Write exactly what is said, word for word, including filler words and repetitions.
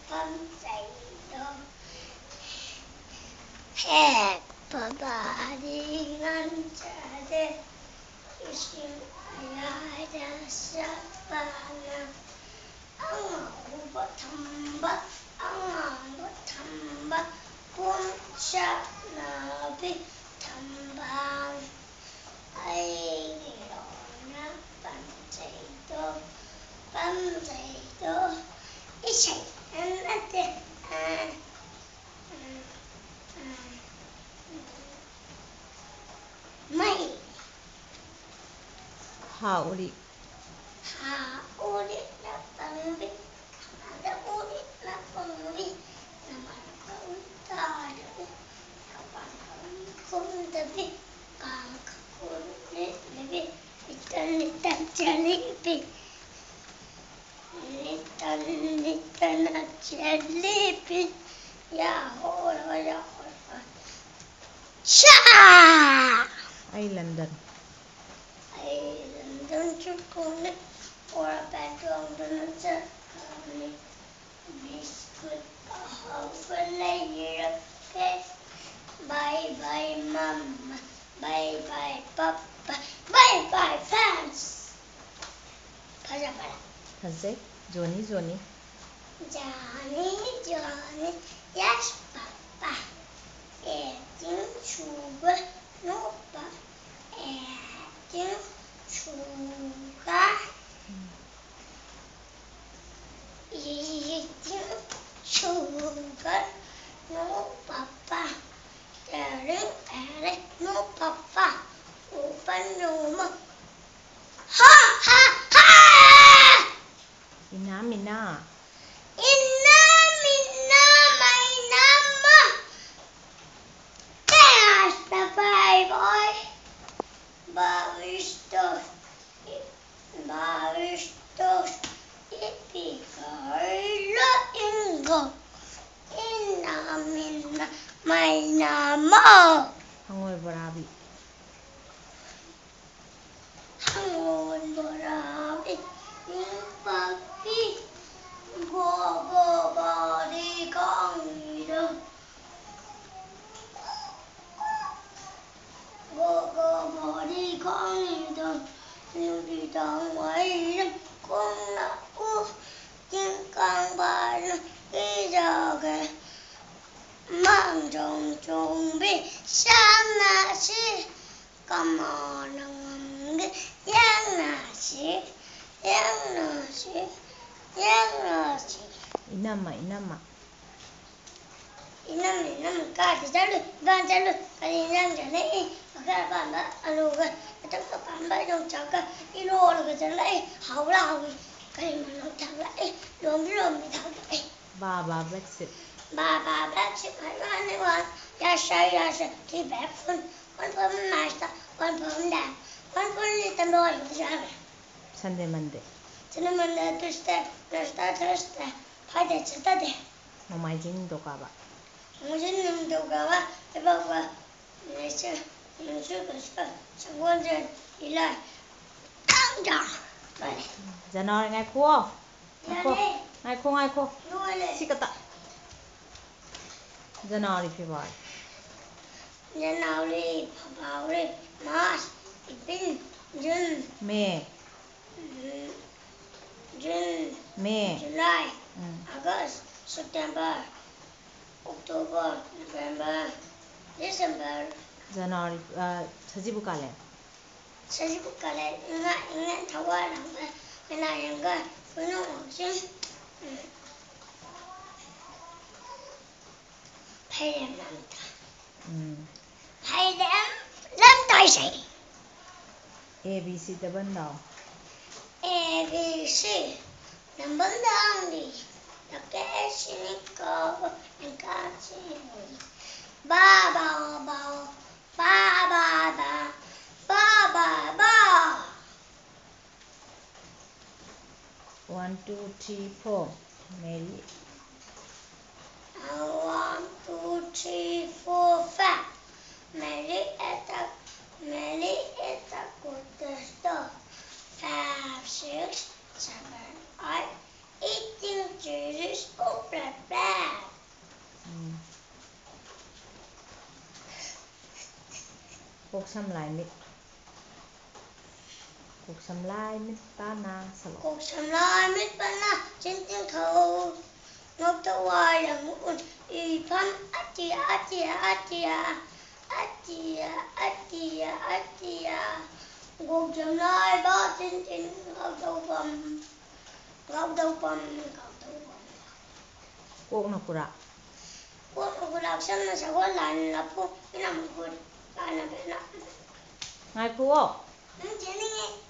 밤새도 해바바리 남자들 이심야야 사바나 앙아우바 탐바 앙아우바 탐바 봄샤나비 탐방 아이기로나 밤새도 밤새도 이제 안나데 마이 하우리 하우리 나방비 하우리 나방비 나만가운다리 나만가운다비 강가운다비 리tan litan jalebi litan litan jalebi ya hola ya hola sha ay London ay London chukune ora bedroom duncha kani biscuit hopefully you okay bye bye mama bye bye papa bye bye fans paja para 하세 조니 조니 Johnny Johnny yes papa eating sugar no papa eating sugar eating sugar no papa telling Eric no papa open your mouth ha ha ha Ina Mina Inna minna my nama there's the bye boy Baristos Baristos Ipikaila Ingo Inna minna my nama Hangoy Barabi Hangon Borabi Papi Go go body con được Go go body con được Nhưng đi đâu ngoài lắm Con là u Nhưng con bà nó đi giờ kìa Mang trồng trồng bi Sáng nà xí Come on ngầm kì Giang nà xí Giang nà xí Giang nà xí Inama Inama Inam inam ka ti jalu ban jalu kali nang jale ka ban ba alu ga ta ka ban ba dong cha ka ilo lo ga jale hau la hau kali ma lo ta la lom lom mi ta la Baba Brexit ba ba ba chi mai ba ne wa ya sha ya sha ti ba fun wan pum ma sta wan pum da wan pum ni ta lo lo ja Sunday Monday Sina man da tuste tuste tuste pa de cha de 노마이징도 가봐 무슨 놈도 가와 해봐봐 내가 내가 상관전 일라 당장 빨리 자나리 ngay khô ngay khô 야네 ngay khô ngay khô 누워래 식었다 자나리 피바 이제 나우리 바우리 마스 이빈 준 매 준 매 July 응. August September October November December 자나리 아 자지부 갈래 사지부까지 응아 응아 타와랑 그나 양가 그는 없이 파이렘 남다 음 파이렘 남다이세 A B C 더번 더 A B C 남번당디 이렇게 시니까 인까지 바바바 바바바 바바바 one two three four Mary one two three four five Mary at the Mary at the quarter store five six seven eight eighteen Jesus open กชำลายมิตรกกชำลายมิตรป้านาสลบกกชำลายมิตรปานาฉันจึงเขานกตะวายอย่างอุ่นอีพันอาเจียอาเจียอาเจียอาเจียอาเจียอาเจียกกชำลายบ้าจริงจริงเขาเต้าปั๊มเขาเต้าปั๊มเขาเต้าปั๊มกกนกกุระ Kung magulap siya na sa wala nila po, pinamagod. Paano ba na? ไงครู Nandiyan eh.